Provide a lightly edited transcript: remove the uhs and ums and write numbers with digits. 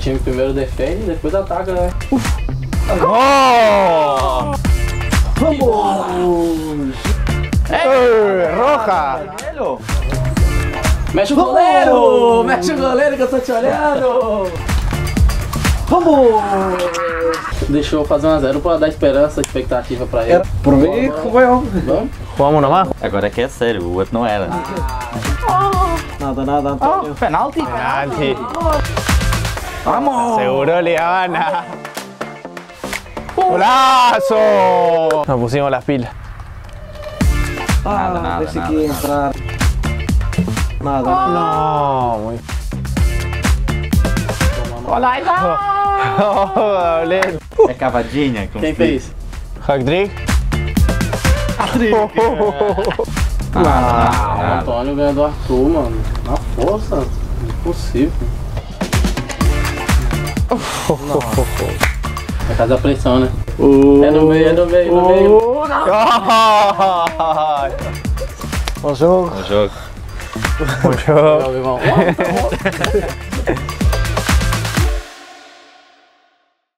time primeiro defende, depois ataca, né? ¡Oh! ¡Vamos! ¡Roja! Mexe o goleiro! Mexe o goleiro que eu tô te olhando! ¡Vamos! Deixa eu fazer 1 a 0 pra dar esperança, expectativa pra ele. Por mim, Vamos? Jugamos nomás. Agora que é sério, o outro não era. Nada, nada, Antonio. Penalti? Penalti. Vamos! Seguro le gana. ¡Golazo! Nos pusimos las pilas. Ah, nada, pensé nada. que ia entrar. Nada. No, muy. Olha aí, Oh, goleiro. É cavadinha? Como quem se fez? diz? Hat-trick. O Antônio ganhou do Arthur, mano. Na força. Impossível. Vai fazer a pressão, né? É no meio, é no meio, no meio. Bom jogo. O jogo. Bom jogo. Meu irmão.